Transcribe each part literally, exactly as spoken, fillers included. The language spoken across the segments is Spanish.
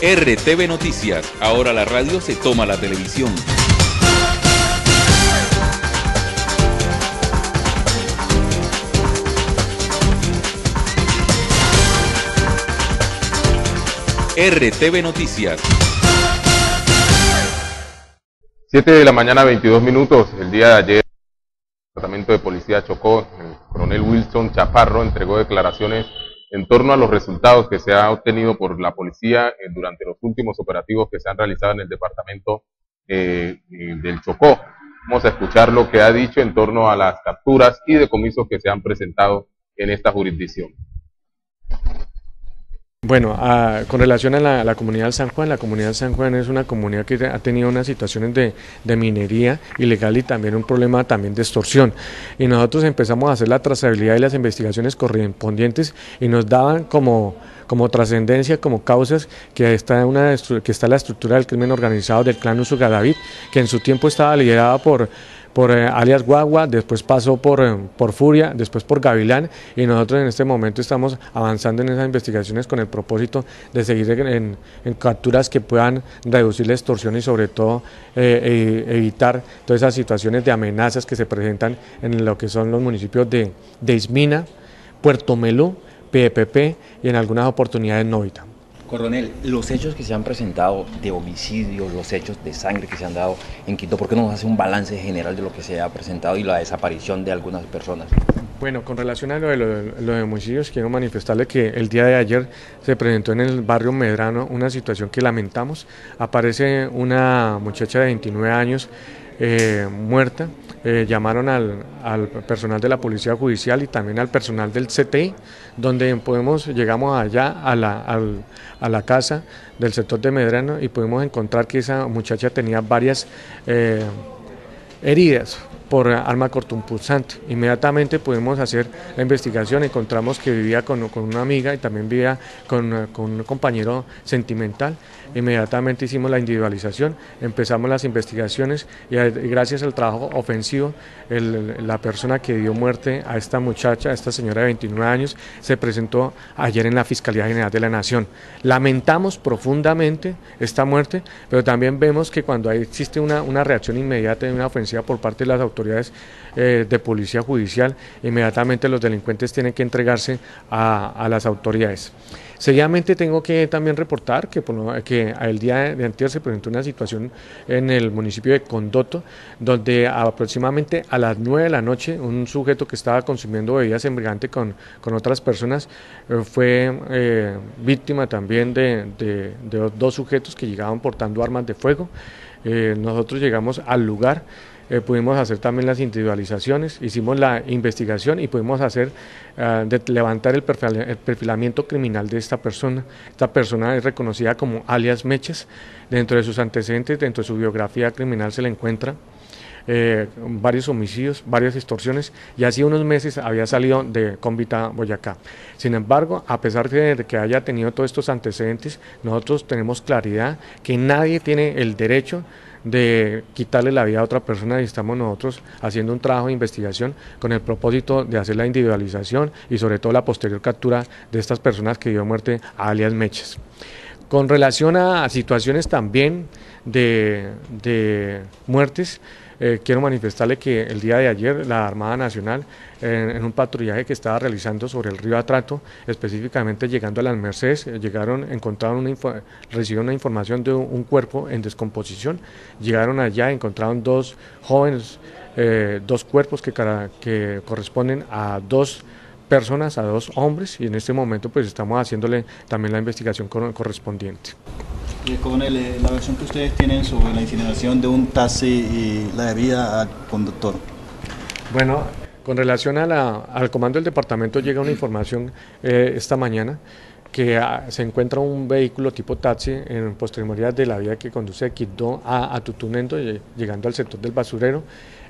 R T V Noticias, ahora la radio se toma la televisión. R T V Noticias. siete de la mañana, veintidós minutos. El día de ayer, el Departamento de Policía Chocó, el coronel Wilson Chaparro entregó declaraciones en torno a los resultados que se ha obtenido por la policía eh, durante los últimos operativos que se han realizado en el departamento eh, del Chocó. Vamos a escuchar lo que ha dicho en torno a las capturas y decomisos que se han presentado en esta jurisdicción. Bueno, a, con relación a la, a la comunidad del San Juan, la comunidad del San Juan es una comunidad que ha tenido unas situaciones de, de minería ilegal y también un problema también de extorsión. Y nosotros empezamos a hacer la trazabilidad y las investigaciones correspondientes y nos daban como, como trascendencia, como causas, que está, una, que está la estructura del crimen organizado del clan Usugadavid, que en su tiempo estaba liderada por... por eh, alias Guagua, después pasó por, eh, por Furia, después por Gavilán, y nosotros en este momento estamos avanzando en esas investigaciones con el propósito de seguir en, en capturas que puedan reducir la extorsión y sobre todo eh, eh, evitar todas esas situaciones de amenazas que se presentan en lo que son los municipios de, de Ismina, Puerto Melú, P P P y en algunas oportunidades Novita. Coronel, los hechos que se han presentado de homicidios, los hechos de sangre que se han dado en Quito, ¿por qué no nos hace un balance general de lo que se ha presentado y la desaparición de algunas personas? Bueno, con relación a lo de, lo, lo de homicidios, quiero manifestarle que el día de ayer se presentó en el barrio Medrano una situación que lamentamos. Aparece una muchacha de veintinueve años eh, muerta. Eh, llamaron al, al personal de la Policía Judicial y también al personal del C T I, donde podemos, llegamos allá a la, al, a la casa del sector de Medrano y pudimos encontrar que esa muchacha tenía varias eh, heridas por arma cortopunzante. Inmediatamente pudimos hacer la investigación, encontramos que vivía con, con una amiga y también vivía con, con un compañero sentimental. Inmediatamente hicimos la individualización, empezamos las investigaciones y, y gracias al trabajo ofensivo, el, la persona que dio muerte a esta muchacha, a esta señora de veintinueve años, se presentó ayer en la Fiscalía General de la Nación. Lamentamos profundamente esta muerte, pero también vemos que cuando existe una, una reacción inmediata y una ofensiva por parte de las autoridades eh, de policía judicial, inmediatamente los delincuentes tienen que entregarse a, a las autoridades. Seguidamente tengo que también reportar que, por, que el día de anterior se presentó una situación en el municipio de Condoto, donde aproximadamente a las nueve de la noche un sujeto que estaba consumiendo bebidas embriagantes con, con otras personas eh, fue eh, víctima también de, de, de dos sujetos que llegaban portando armas de fuego. Eh, nosotros llegamos al lugar. Eh, pudimos hacer también las individualizaciones, hicimos la investigación y pudimos hacer, uh, de levantar el, perfil, el perfilamiento criminal de esta persona. Esta persona es reconocida como alias Mechas. Dentro de sus antecedentes, dentro de su biografía criminal se le encuentra eh, varios homicidios, varias extorsiones y hace unos meses había salido de Cómbita, Boyacá. Sin embargo, a pesar de, de que haya tenido todos estos antecedentes, nosotros tenemos claridad que nadie tiene el derecho de quitarle la vida a otra persona y estamos nosotros haciendo un trabajo de investigación con el propósito de hacer la individualización y sobre todo la posterior captura de estas personas que dio muerte a alias Mechas. Con relación a situaciones también de, de muertes, Eh, quiero manifestarle que el día de ayer la Armada Nacional en, en un patrullaje que estaba realizando sobre el río Atrato, específicamente llegando a las Mercedes, eh, llegaron, encontraron una info, recibieron una información de un, un cuerpo en descomposición, llegaron allá, encontraron dos jóvenes, eh, dos cuerpos que, que corresponden a dos personas, a dos hombres, y en este momento pues estamos haciéndole también la investigación correspondiente. Eh, coronel, eh, la versión que ustedes tienen sobre la incineración de un taxi y la bebida al conductor. Bueno, con relación a la, al comando del departamento llega una información eh, esta mañana que a, se encuentra un vehículo tipo taxi en posterioridad de la vía que conduce de Quibdó a, a Tutunendo, llegando al sector del basurero.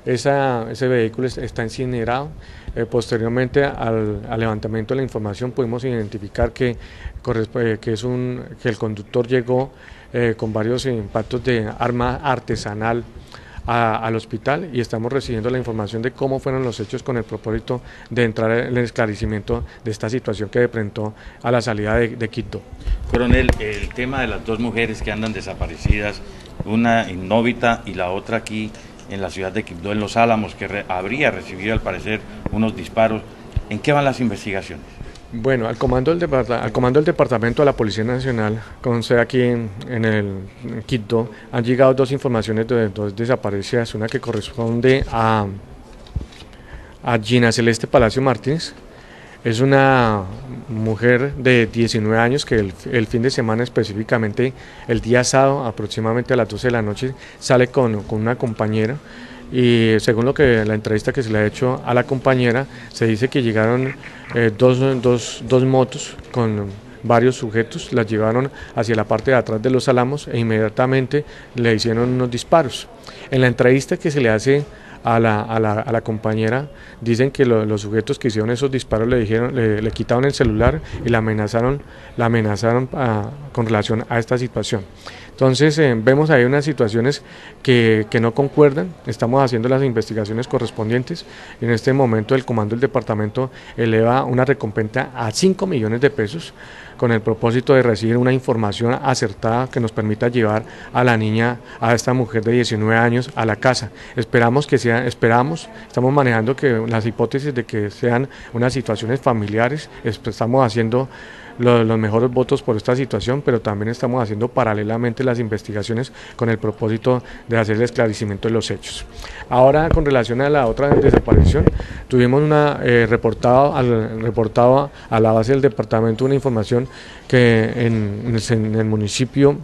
Esa, ese vehículo está incinerado. Eh, posteriormente al, al levantamiento de la información pudimos identificar que, que, es un, que el conductor llegó eh, con varios impactos de arma artesanal a, al hospital y estamos recibiendo la información de cómo fueron los hechos con el propósito de entrar en el esclarecimiento de esta situación que enfrentó a la salida de, de Quito. Coronel, el tema de las dos mujeres que andan desaparecidas, una en Novita y la otra aquí en la ciudad de Quibdó, en Los Álamos, que re, habría recibido al parecer unos disparos, ¿en qué van las investigaciones? Bueno, al comando del, al comando del Departamento de la Policía Nacional, con sede aquí en, en el en Quito, han llegado dos informaciones de dos desaparecidas, una que corresponde a, a Gina Celeste Palacio Martínez. Es una mujer de diecinueve años que el, el fin de semana, específicamente el día sábado, aproximadamente a las doce de la noche, sale con, con una compañera. Y según lo que la entrevista que se le ha hecho a la compañera, se dice que llegaron eh, dos, dos, dos motos con varios sujetos, las llevaron hacia la parte de atrás de Los Álamos e inmediatamente le hicieron unos disparos. En la entrevista que se le hace a la, a la, a la compañera, dicen que lo, los sujetos que hicieron esos disparos le dijeron, le, le quitaron el celular y la amenazaron, la amenazaron a, con relación a esta situación. Entonces eh, vemos ahí unas situaciones que, que no concuerdan, estamos haciendo las investigaciones correspondientes y en este momento el comando del departamento eleva una recompensa a cinco millones de pesos con el propósito de recibir una información acertada que nos permita llevar a la niña, a esta mujer de diecinueve años, a la casa. Esperamos que sea, esperamos, estamos manejando que las hipótesis de que sean unas situaciones familiares, estamos haciendo los, los mejores votos por esta situación, pero también estamos haciendo paralelamente las investigaciones con el propósito de hacer el esclarecimiento de los hechos. Ahora, con relación a la otra desaparición, tuvimos una eh, reportado, al, reportado a la base del departamento una información que en, en el municipio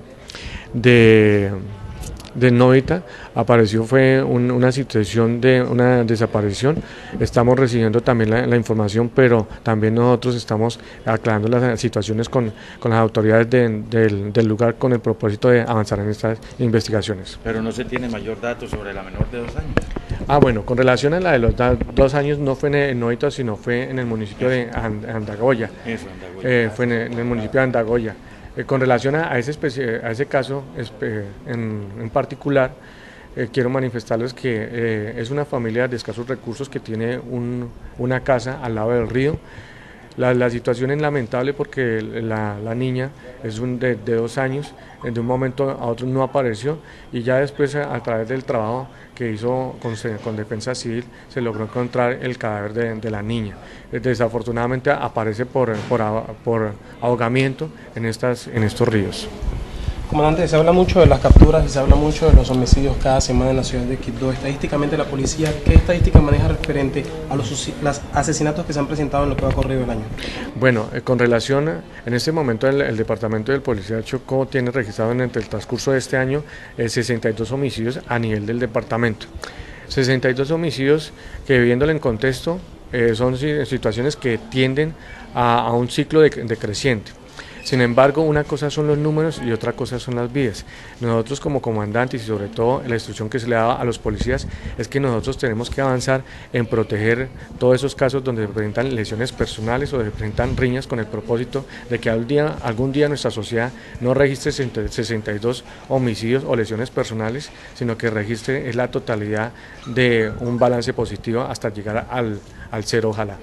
de de Novita apareció fue un, una situación de una desaparición. Estamos recibiendo también la, la información, pero también nosotros estamos aclarando las situaciones con, con las autoridades de, de, del lugar con el propósito de avanzar en estas investigaciones. Pero no se tiene mayor dato sobre la menor de dos años. Ah, bueno, con relación a la de los dos años, no fue en, en Novita, sino fue en el municipio de Andagoya. Eso, Andagoya. Eh, fue en el, en el municipio de Andagoya. Eh, con relación a, a, ese a ese caso eh, en, en particular, eh, quiero manifestarles que eh, es una familia de escasos recursos que tiene un, una casa al lado del río. La, la situación es lamentable porque la, la niña es un de, de dos años, de un momento a otro no apareció y ya después a, a través del trabajo que hizo con, con Defensa Civil se logró encontrar el cadáver de, de la niña. Desafortunadamente aparece por, por, por ahogamiento en, estas, en estos ríos. Comandante, se habla mucho de las capturas y se habla mucho de los homicidios cada semana en la ciudad de Quibdó. Estadísticamente la policía, ¿qué estadística maneja referente a los, los asesinatos que se han presentado en lo que va corrido el año? Bueno, eh, con relación, a, en este momento el, el Departamento de Policía Chocó tiene registrado en el transcurso de este año eh, sesenta y dos homicidios a nivel del departamento. sesenta y dos homicidios que, viéndolo en contexto, eh, son situaciones que tienden a, a un ciclo de, decreciente. Sin embargo, una cosa son los números y otra cosa son las vidas. Nosotros como comandantes y sobre todo la instrucción que se le da a los policías es que nosotros tenemos que avanzar en proteger todos esos casos donde se presentan lesiones personales o se presentan riñas con el propósito de que algún día, algún día nuestra sociedad no registre sesenta y dos homicidios o lesiones personales, sino que registre la totalidad de un balance positivo hasta llegar al, al cero, ojalá.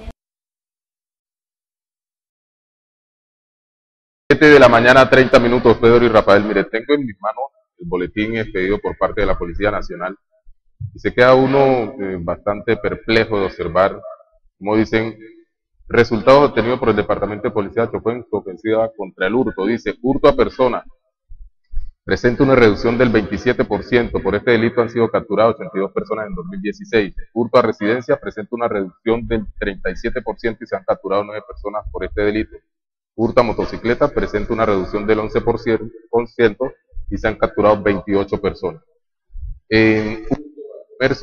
siete de la mañana, treinta minutos, Pedro y Rafael. Mire, tengo en mis manos el boletín expedido por parte de la Policía Nacional y se queda uno eh, bastante perplejo de observar, como dicen, resultados obtenidos por el Departamento de Policía Chocó en su ofensiva contra el hurto. Dice, hurto a persona, presenta una reducción del veintisiete por ciento, por este delito han sido capturadas ochenta y dos personas en dos mil dieciséis. Hurto a residencia presenta una reducción del treinta y siete por ciento y se han capturado nueve personas por este delito. Hurto a motocicleta presenta una reducción del once por ciento y se han capturado veintiocho personas. En comercio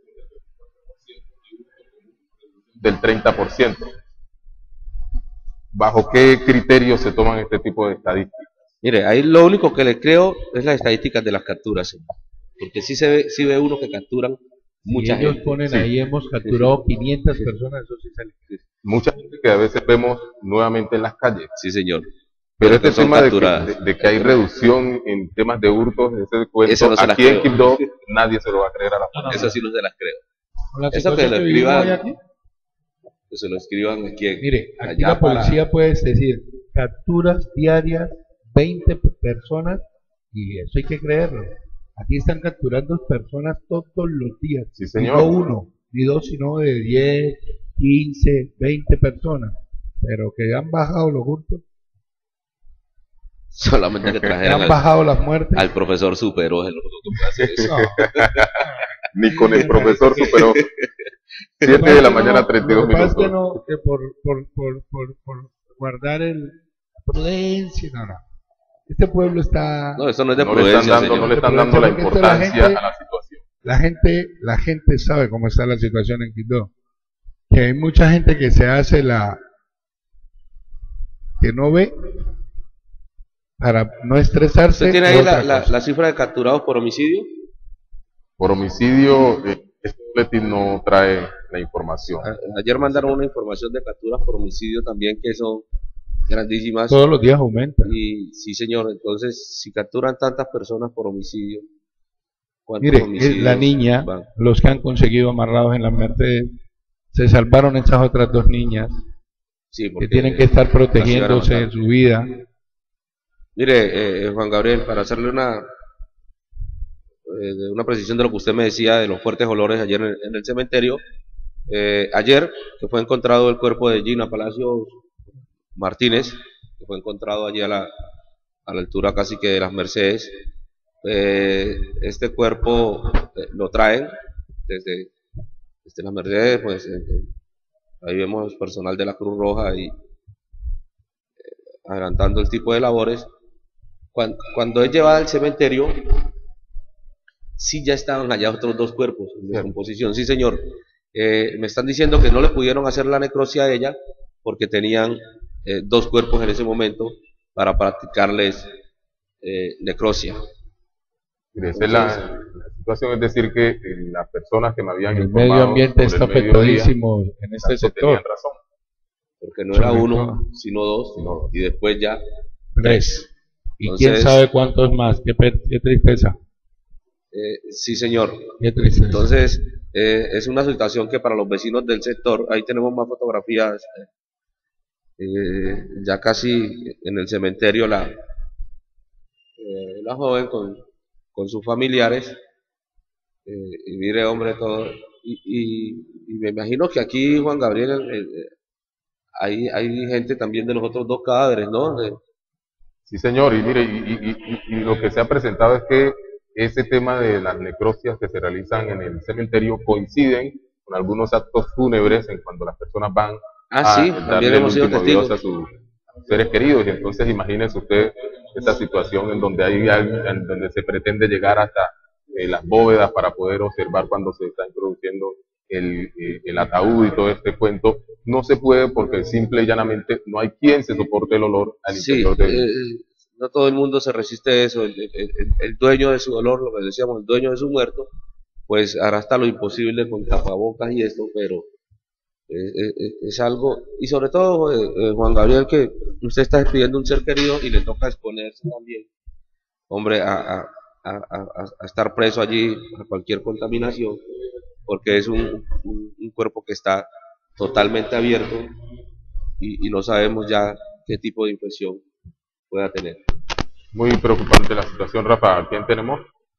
del treinta por ciento. ¿Bajo qué criterios se toman este tipo de estadísticas? Mire, ahí lo único que le creo es las estadísticas de las capturas, señor. Porque sí se ve, sí ve uno que capturan mucha ellos gente. Ponen sí. ahí, hemos capturado sí, sí. quinientas sí. personas, eso sí sale. Mucha gente que a veces vemos nuevamente en las calles. Sí, señor. Pero este tema de que, de, de que hay reducción en temas de hurtos, ese cuento, Eso no se las aquí en creo. Quibdó nadie se lo va a creer a la familia. Eso sí no se las creo. Con la Eso que situación lo que vivimos hoy escriban, aquí. que se lo escriban aquí. en- Mire, aquí allá la policía para- puede decir capturas diarias, veinte personas, y eso hay que creerlo. Aquí están capturando personas todos los días. Sí, Y señor. no uno, ni dos, sino de diez, quince, veinte personas. Pero que han bajado los hurtos, Solamente que que trajeran han al, bajado las muertes. al profesor Superó, es el único que puede hacer eso. No. Ni con el profesor superó. Lo que siete pasa de es la que mañana, no- treinta y dos lo que pasa es minutos. que no, que por, por, por, por, por guardar el, la prudencia, no, no. Este pueblo está... No, eso no es de No le están prudencia, dando, señor. no le están dando la Porque esto la importancia gente- a la situación. La gente, la gente sabe cómo está la situación en Quibdó. Que hay mucha gente que se hace la... que no ve para no estresarse. ¿Usted tiene es ahí otra la, la, cosa. la cifra de capturados por homicidio? Por homicidio, eh, este boletín no trae la información. A- Ayer mandaron una información de capturas por homicidio también que son grandísimas. Todos los días aumenta. Y sí, señor, entonces, si capturan tantas personas por homicidio, ¿cuántos Mire, homicidios es la niña, van? los que han conseguido amarrados en la Mercedes, se salvaron esas otras dos niñas Sí, que porque tienen que estar las iban a protegiéndose matar. en su vida. Mire, eh, Juan Gabriel, para hacerle una eh, de una precisión de lo que usted me decía de los fuertes olores ayer en, en el cementerio, eh, ayer que fue encontrado el cuerpo de Gina Palacios Martínez, que fue encontrado allí a la, a la altura casi que de las Mercedes, eh, este cuerpo eh, lo traen desde, desde las Mercedes, pues eh, eh, ahí vemos personal de la Cruz Roja y adelantando el tipo de labores. Cuando, cuando es llevada al cementerio, sí ya estaban allá otros dos cuerpos en descomposición. Sí, señor. Eh, me están diciendo que no le pudieron hacer la necropsia a ella porque tenían eh, dos cuerpos en ese momento para practicarles eh, necropsia. Mire, esa es la, la situación, es decir, que eh, las personas que me habían El informado medio ambiente sobre está el mediodía, afectadísimo en este exacto, sector. tenían razón. Porque no era Sobre uno, todo. sino dos, Sino- y después ya Tres. Y Entonces- quién sabe cuántos más. Qué, pe- qué tristeza. eh, sí, señor. Qué tristeza. Entonces, eh, es una situación que para los vecinos del sector, ahí tenemos más fotografías, eh, eh, ya casi en el cementerio la, eh, la joven con, con sus familiares, eh, y mire hombre todo, y, y, y me imagino que aquí Juan Gabriel, eh, eh, hay, hay gente también de los otros dos cadáveres, ¿no? De- Sí, señor, y mire, y, y- y- y lo que se ha presentado es que ese tema de las necropsias que se realizan en el cementerio coinciden con algunos actos fúnebres en cuando las personas van ah, sí, a también darle el hemos sido último adiós testigos. a sus a sus seres queridos. Y entonces imagínese usted esta situación en donde hay al- en donde se pretende llegar hasta eh, las bóvedas para poder observar cuando se está introduciendo el, eh, el ataúd y todo este cuento. No se puede porque simple y llanamente no hay quien se soporte el olor al Sí, interior del... eh, no todo el mundo se resiste a eso. El, el- el- el dueño de su dolor, lo que decíamos, el dueño de su muerto, pues hará hasta lo imposible con tapabocas y esto, pero eh, eh, eh, es algo, y sobre todo, eh, eh, Juan Gabriel, que usted está despidiendo un ser querido y le toca exponerse también, hombre, a, a, a, a- a estar preso allí a cualquier contaminación, porque es un, un- un cuerpo que está totalmente abierto y, y no sabemos ya qué tipo de infección pueda tener. Muy preocupante la situación, Rafa. ¿Quién tenemos?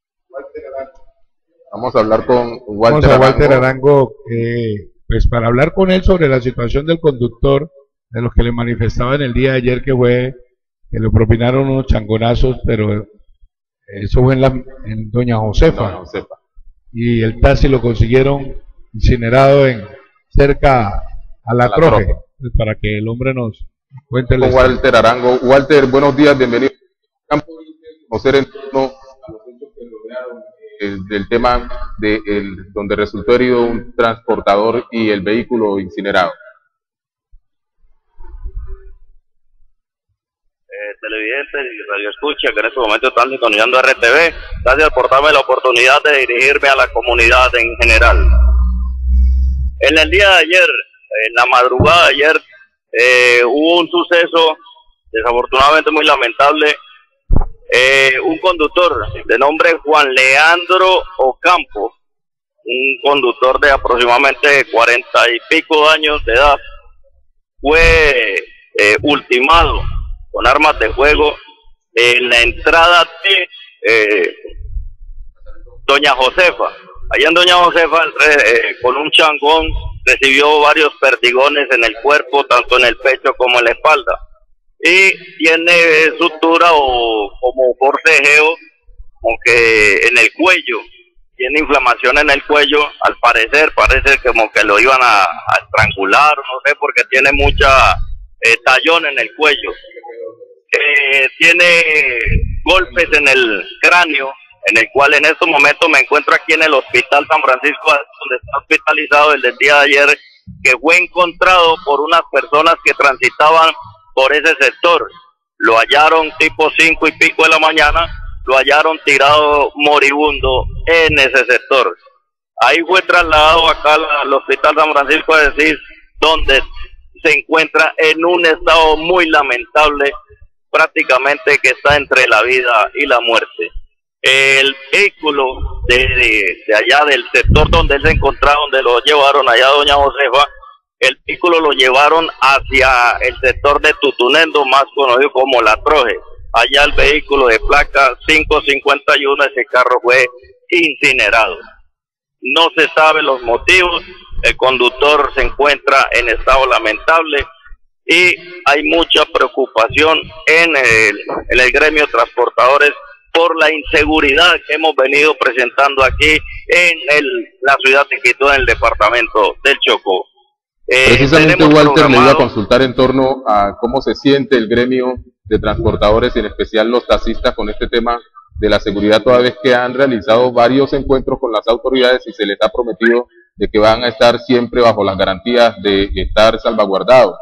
Vamos a hablar con Walter Vamos a Walter Arango. Arango, eh, pues para hablar con él sobre la situación del conductor, de los que le manifestaba en el día de ayer que fue, que le propinaron unos changonazos, pero eso fue en, la, en Doña Josefa, No, no sepa. y el taxi lo consiguieron incinerado en cerca a la, A la Troje, Troje. pues, para que el hombre nos cuente la Con historia. Walter Arango. Walter, buenos días, bienvenido. Conocer en torno a los hechos que rodearon el, del tema de el, donde resultó herido un transportador y el vehículo incinerado. Eh, televidentes y radioescuchas que en este momento están sintonizando R T V, gracias por darme la oportunidad de dirigirme a la comunidad en general. En el día de ayer, en la madrugada de ayer, eh, hubo un suceso desafortunadamente muy lamentable. Eh, un conductor de nombre Juan Leandro Ocampo, un conductor de aproximadamente cuarenta y pico años de edad, fue eh, ultimado con armas de fuego en la entrada de eh, Doña Josefa. Allá en Doña Josefa, eh, con un changón, recibió varios perdigones en el cuerpo, tanto en el pecho como en la espalda. Y tiene sutura o como forcejeo, como que en el cuello. Tiene inflamación en el cuello, al parecer, parece como que lo iban a, a estrangular, no sé, porque tiene mucha eh, tallón en el cuello. Eh, tiene golpes en el cráneo, en el cual en estos momentos me encuentro aquí en el Hospital San Francisco, donde está hospitalizado desde el día de ayer, que fue encontrado por unas personas que transitaban por ese sector. Lo hallaron tipo cinco y pico de la mañana, lo hallaron tirado moribundo en ese sector. Ahí fue trasladado acá al Hospital San Francisco de Asís, donde se encuentra en un estado muy lamentable, prácticamente que está entre la vida y la muerte. El vehículo de, de, de allá del sector donde él se encontraba, donde lo llevaron allá a Doña Josefa, el vehículo lo llevaron hacia el sector de Tutunendo, más conocido como La Troje. Allá el vehículo de placa cinco cincuenta y uno, ese carro fue incinerado. No se sabe los motivos, el conductor se encuentra en estado lamentable y hay mucha preocupación en el, en el gremio de transportadores por la inseguridad que hemos venido presentando aquí en el, la ciudad de Quito, en el departamento del Chocó. Eh, Precisamente, Walter, le iba a consultar en torno a cómo se siente el gremio de transportadores y en especial los taxistas con este tema de la seguridad, toda vez que han realizado varios encuentros con las autoridades y se les ha prometido de que van a estar siempre bajo las garantías de estar salvaguardados.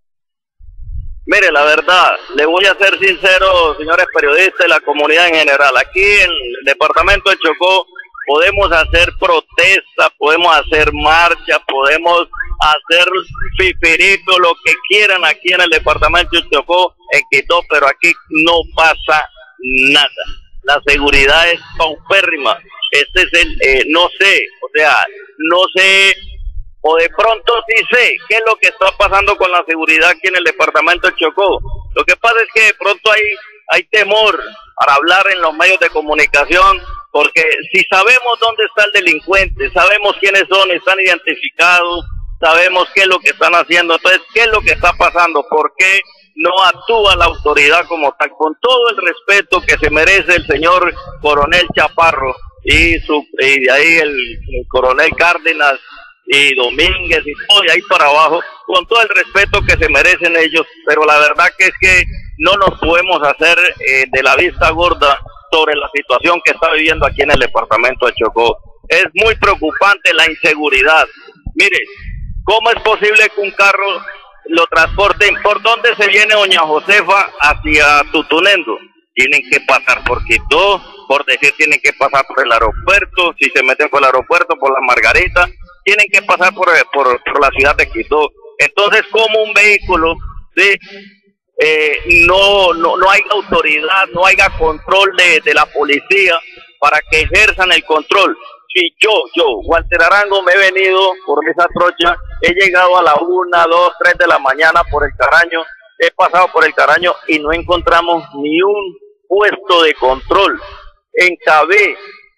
Mire, la verdad, le voy a ser sincero, señores periodistas y la comunidad en general. Aquí en el departamento de Chocó podemos hacer protesta, podemos hacer marcha, podemos hacer pipirito, lo que quieran aquí en el departamento de Chocó, en Quito, pero aquí no pasa nada. La seguridad es paupérrima. Este es el, eh, no sé, o sea, no sé, o de pronto sí sé qué es lo que está pasando con la seguridad aquí en el departamento de Chocó. Lo que pasa es que de pronto hay, hay temor para hablar en los medios de comunicación, porque si sabemos dónde está el delincuente, sabemos quiénes son, están identificados, sabemos qué es lo que están haciendo, entonces, ¿qué es lo que está pasando? ¿Por qué no actúa la autoridad como tal? Con todo el respeto que se merece el señor coronel Chaparro y, su, y de ahí el, el coronel Cárdenas y Domínguez y todo de ahí para abajo, con todo el respeto que se merecen ellos, pero la verdad que es que no nos podemos hacer eh, de la vista gorda sobre la situación que está viviendo aquí en el departamento de Chocó. Es muy preocupante la inseguridad. Mire, ¿cómo es posible que un carro lo transporten? ¿Por dónde se viene Doña Josefa hacia Tutunendo? Tienen que pasar por Quito, por decir, tienen que pasar por el aeropuerto, si se meten por el aeropuerto, por la Margarita, tienen que pasar por, por, por la ciudad de Quito. Entonces, ¿cómo un vehículo, sí, eh, no, no, no hay autoridad, no haya control de, de la policía para que ejerzan el control? Si yo, yo, Walter Arango, me he venido por esa trocha, he llegado a la una, dos, tres de la mañana por el Caraño, he pasado por el Caraño y no encontramos ni un puesto de control. En Cabé,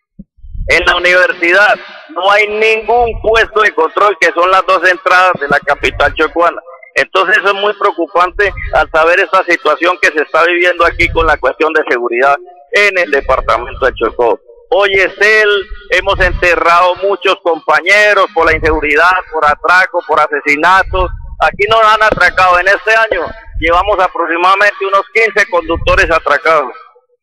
en la universidad, no hay ningún puesto de control, que son las dos entradas de la capital chocuana. Entonces eso es muy preocupante al saber esta situación que se está viviendo aquí con la cuestión de seguridad en el departamento de Chocó. Hoy es él, hemos enterrado muchos compañeros por la inseguridad, por atraco, por asesinatos. Aquí nos han atracado en este año, llevamos aproximadamente unos quince conductores atracados.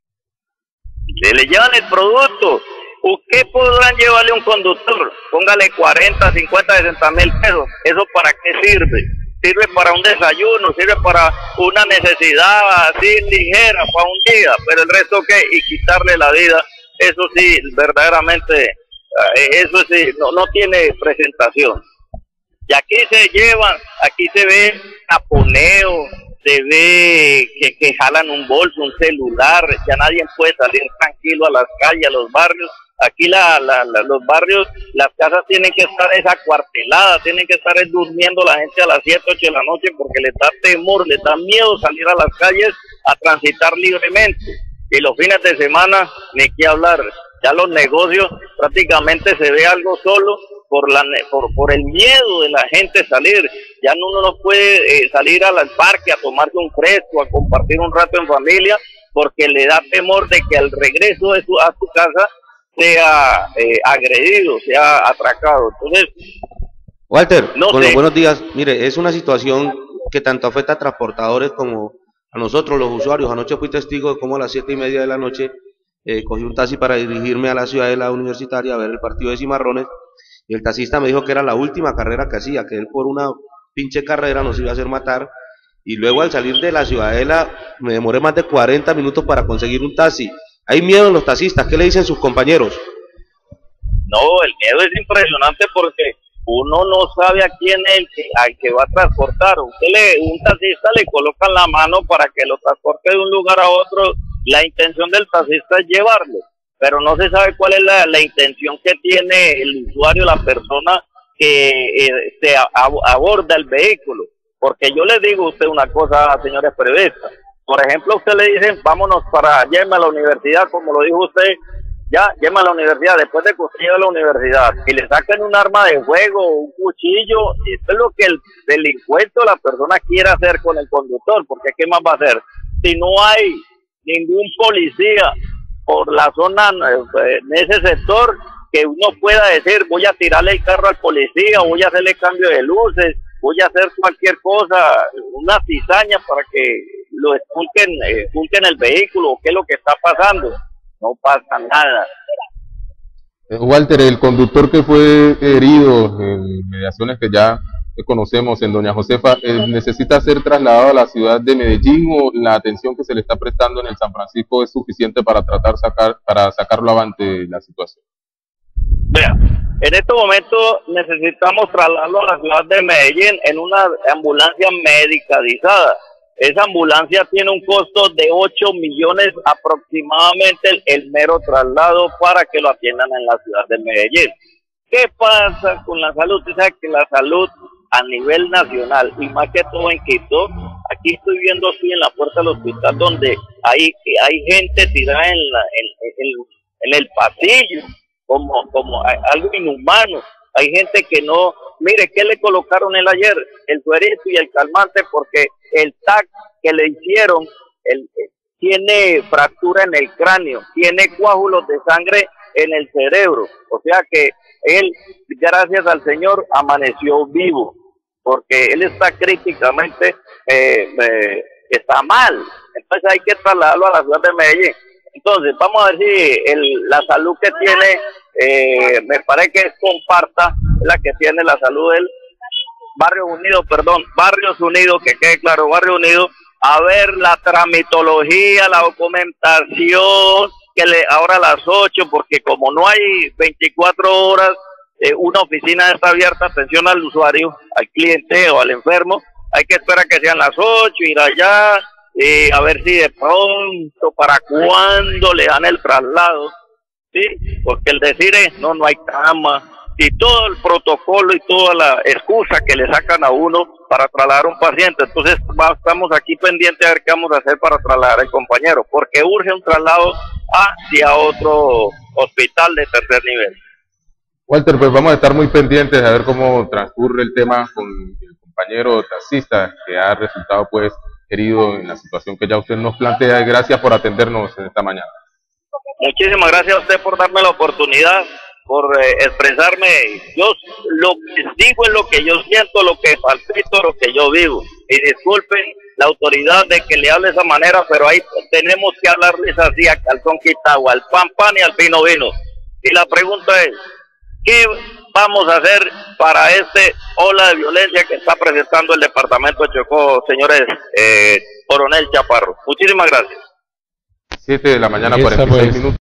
Se le llevan el producto. ¿Qué podrán llevarle a un conductor? Póngale cuarenta, cincuenta, sesenta mil pesos. ¿Eso para qué sirve? Sirve para un desayuno, sirve para una necesidad así ligera, para un día, pero el resto ¿qué? Y quitarle la vida, eso sí, verdaderamente, eso sí, no, no tiene presentación. Y aquí se llevan, aquí se ve taponeo, se ve que, que jalan un bolso, un celular, ya nadie puede salir tranquilo a las calles, a los barrios. Aquí la, la, la, los barrios, las casas tienen que estar desacuarteladas, tienen que estar durmiendo la gente a las siete, ocho de la noche porque les da temor, les da miedo salir a las calles a transitar libremente. Y los fines de semana, ni qué hablar, ya los negocios prácticamente se ve algo solo por, la, por, por el miedo de la gente salir. Ya uno no puede eh, salir al parque a tomarse un fresco, a compartir un rato en familia, porque le da temor de que al regreso de su, a su casa sea eh, agredido, sea atracado. Entonces, Walter, no con sé. los buenos días, mire, es una situación que tanto afecta a transportadores como a nosotros los usuarios. Anoche fui testigo de cómo a las siete y media de la noche eh, cogí un taxi para dirigirme a la ciudad de la universitaria a ver el partido de Cimarrones, y el taxista me dijo que era la última carrera que hacía, que él por una pinche carrera nos iba a hacer matar, y luego al salir de la ciudadela me demoré más de cuarenta minutos para conseguir un taxi. Hay miedo en los taxistas, ¿qué le dicen sus compañeros? No, el miedo es impresionante porque uno no sabe a quién es el que, al que va a transportar. Usted le, un taxista le colocan la mano para que lo transporte de un lugar a otro. La intención del taxista es llevarlo, pero no se sabe cuál es la, la intención que tiene el usuario, la persona que eh, se a, a, aborda el vehículo. Porque yo le digo a usted una cosa, señores periodistas. Por ejemplo, a usted le dicen, vámonos para, lléveme a la universidad, como lo dijo usted, ya, lléveme a la universidad, después de que usted lleve a la universidad, y le sacan un arma de fuego, un cuchillo, esto es lo que el delincuente o la persona quiere hacer con el conductor, porque ¿qué más va a hacer? Si no hay ningún policía por la zona, en ese sector, que uno pueda decir, voy a tirarle el carro al policía, voy a hacerle cambio de luces, voy a hacer cualquier cosa, una cizaña para que lo expulquen, eh, expulquen el vehículo, qué es lo que está pasando. No pasa nada. Eh, Walter, el conductor que fue herido en mediaciones que ya conocemos en Doña Josefa, eh, ¿necesita ser trasladado a la ciudad de Medellín o la atención que se le está prestando en el San Francisco es suficiente para tratar sacar para sacarlo avante la situación? Vea, en este momento necesitamos trasladarlo a la ciudad de Medellín en una ambulancia medicalizada. Esa ambulancia tiene un costo de ocho millones aproximadamente el, el mero traslado para que lo atiendan en la ciudad de Medellín. ¿Qué pasa con la salud? Usted sabe que la salud a nivel nacional y más que todo en Quito, aquí estoy viendo así en la puerta del hospital donde hay, hay gente tirada en, la, en, en, en el pasillo como, como algo inhumano. Hay gente que no, mire, ¿qué le colocaron él ayer? El suerito y el calmante porque el T A C que le hicieron el, tiene fractura en el cráneo, tiene coágulos de sangre en el cerebro. O sea que él, gracias al Señor, amaneció vivo, porque él está críticamente, eh, eh, está mal. Entonces hay que trasladarlo a la ciudad de Medellín. Entonces, vamos a ver si el, la salud que tiene, eh, me parece que es Comparta, la que tiene la salud del Barrios Unidos, perdón, Barrios Unidos, que quede claro, Barrios Unidos, a ver la tramitología, la documentación, que le ahora a las ocho, porque como no hay veinticuatro horas, eh, una oficina está abierta, atención al usuario, al cliente o al enfermo, hay que esperar que sean las ocho, ir allá, eh, a ver si de pronto, para cuándo le dan el traslado, ¿sí? Porque el decir es, no, no hay cama, y todo el protocolo y toda la excusa que le sacan a uno para trasladar a un paciente. Entonces va, estamos aquí pendientes a ver qué vamos a hacer para trasladar al compañero, porque urge un traslado hacia otro hospital de tercer nivel. Walter, pues vamos a estar muy pendientes a ver cómo transcurre el tema con el compañero taxista que ha resultado pues herido en la situación que ya usted nos plantea. Gracias por atendernos en esta mañana. Muchísimas gracias a usted por darme la oportunidad, por eh, expresarme. Yo lo que digo es lo que yo siento, lo que palpito, lo que yo vivo. Y disculpen la autoridad de que le hable de esa manera, pero ahí tenemos que hablarles así a calzón quitado, al pan pan y al vino vino. Y la pregunta es, ¿qué vamos a hacer para este ola de violencia que está presentando el departamento de Chocó, señores eh, Coronel Chaparro? Muchísimas gracias. siete de la mañana, cuarenta y seis pues. minutos.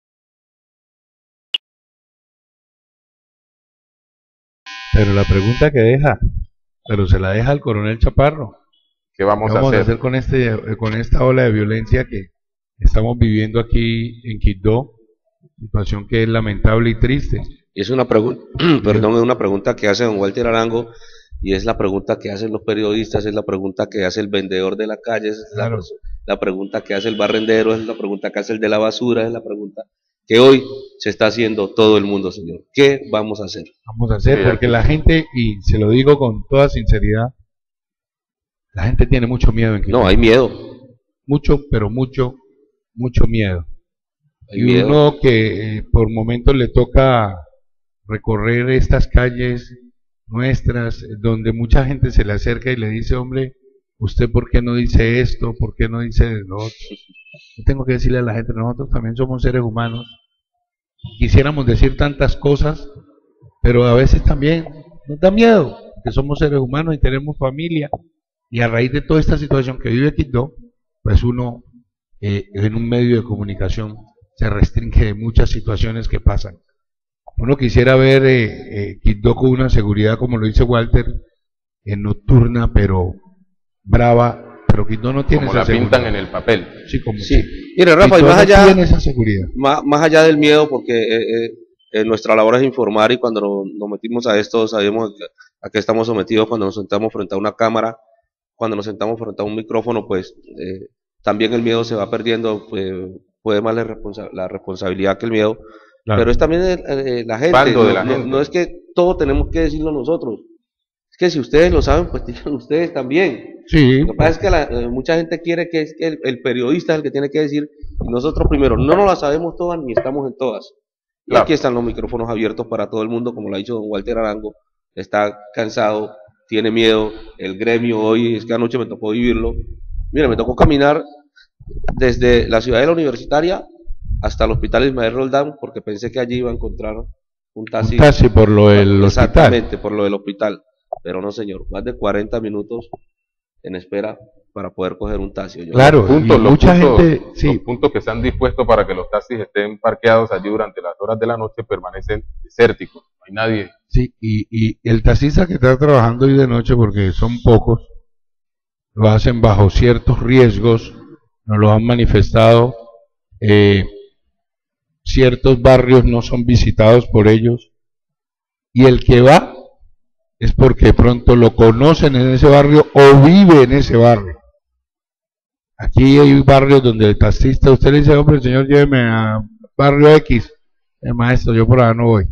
Pero la pregunta que deja, pero se la deja al coronel Chaparro. ¿Qué vamos, ¿Qué vamos a hacer? a hacer con, este, con esta ola de violencia que estamos viviendo aquí en Quibdó? Situación que es lamentable y triste. Y es una pregunta, perdón, es una pregunta que hace don Walter Arango, y es la pregunta que hacen los periodistas, es la pregunta que hace el vendedor de la calle, es la, Claro. la pregunta que hace el barrendero, es la pregunta que hace el de la basura, es la pregunta que hoy se está haciendo todo el mundo, señor. ¿Qué vamos a hacer? Vamos a hacer, porque la gente, y se lo digo con toda sinceridad, la gente tiene mucho miedo en Quibdó. No, hay miedo. Mucho, pero mucho, mucho miedo. Hay y miedo. uno que eh, por momentos le toca recorrer estas calles nuestras, donde mucha gente se le acerca y le dice, hombre, ¿usted por qué no dice esto? ¿Por qué no dice lo otro? Yo tengo que decirle a la gente, nosotros también somos seres humanos, quisiéramos decir tantas cosas, pero a veces también nos da miedo, que somos seres humanos y tenemos familia, y a raíz de toda esta situación que vive Quibdó, pues uno eh, en un medio de comunicación se restringe de muchas situaciones que pasan. Uno quisiera ver eh, eh, Quibdó con una seguridad, como lo dice Walter, eh, nocturna, pero brava, pero Quibdó no tiene Como esa la seguridad. pintan en el papel. Sí, como Sí. sí. Mire, Rafa, y Quibdó más no allá, tiene esa seguridad. más, más allá del miedo, porque eh, eh, eh, nuestra labor es informar, y cuando nos, nos metimos a esto sabemos a qué estamos sometidos cuando nos sentamos frente a una cámara, cuando nos sentamos frente a un micrófono, pues eh, también el miedo se va perdiendo, pues, puede más la, responsa la responsabilidad que el miedo, Claro. pero es también el, eh, la gente, Bando no, de la no- gente. no es que todo tenemos que decirlo nosotros, es que si ustedes lo saben, pues díganlo ustedes también. Sí, Lo que pasa es que la, eh, mucha gente quiere que, es que el, el periodista es el que tiene que decir, y nosotros primero no nos la sabemos todas ni estamos en todas. Y Claro. aquí están los micrófonos abiertos para todo el mundo, como lo ha dicho don Walter Arango, está cansado, tiene miedo, el gremio hoy, es que anoche me tocó vivirlo. Mira, me tocó caminar desde la ciudadela universitaria hasta el hospital Ismael Roldán, porque pensé que allí iba a encontrar un taxi. un taxi por lo del hospital. Exactamente, por lo del hospital. Pero no, señor, más de cuarenta minutos en espera para poder coger un taxi. Yo- Claro, Puntos, y los mucha puntos, gente, sí, los puntos que están dispuestos para que los taxis estén parqueados allí durante las horas de la noche permanecen desérticos, no hay nadie. sí, y, y el taxista que está trabajando hoy de noche, porque son pocos, lo hacen bajo ciertos riesgos, nos lo han manifestado, eh, ciertos barrios no son visitados por ellos, y el que va es porque de pronto lo conocen en ese barrio o vive en ese barrio. Aquí hay barrios donde el taxista, usted le dice, hombre, señor, lléveme a barrio X, el maestro, yo por allá no voy.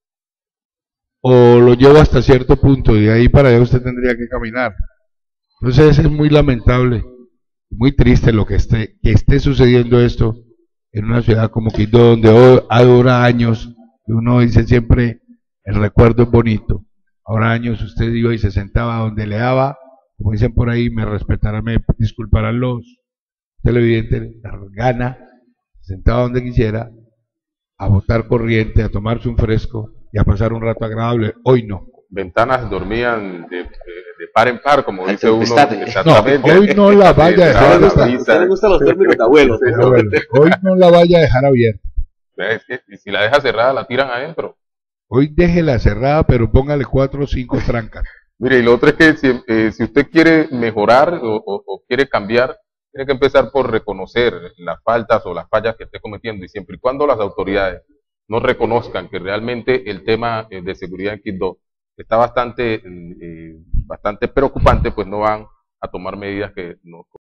O lo llevo hasta cierto punto y de ahí para allá usted tendría que caminar. Entonces es muy lamentable, muy triste lo que esté, que esté sucediendo esto en una ciudad como Quibdó, donde hoy, ahora años, uno dice siempre, el recuerdo es bonito. Ahora años usted iba y se sentaba donde le daba, como dicen por ahí, me respetarán, me disculparán los televidentes, la gana, se sentaba donde quisiera, a botar corriente, a tomarse un fresco y a pasar un rato agradable. Hoy no. Ventanas dormían de, de, de par en par, como Al dice uno. tempestade. Exactamente. No, hoy no la vaya a dejar Entraba la abierta. brisa. me gustan los términos de abuelo. Pero bueno, hoy no la vaya a dejar abierta. Es que, y si la deja cerrada, la tiran adentro. Hoy déjela cerrada, pero póngale cuatro o cinco trancas. Mire, y lo otro es que si, eh, si usted quiere mejorar o, o- o quiere cambiar, tiene que empezar por reconocer las faltas o las fallas que esté cometiendo, y siempre y cuando las autoridades no reconozcan que realmente el tema eh, de seguridad en Quibdó está bastante, eh, bastante preocupante, pues no van a tomar medidas que no